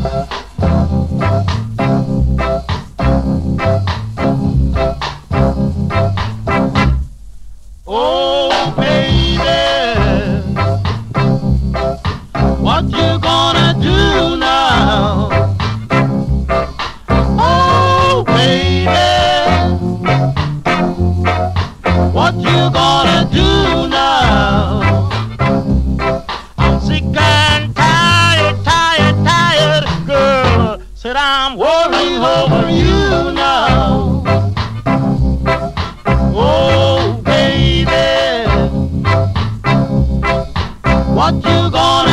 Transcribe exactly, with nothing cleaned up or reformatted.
Oh, baby, what you gonna do now? Oh, baby, what you gonna do now? I'm sick and tired, tired, tired, girl. Said I'm worrying over you now. Oh, baby, what you gonna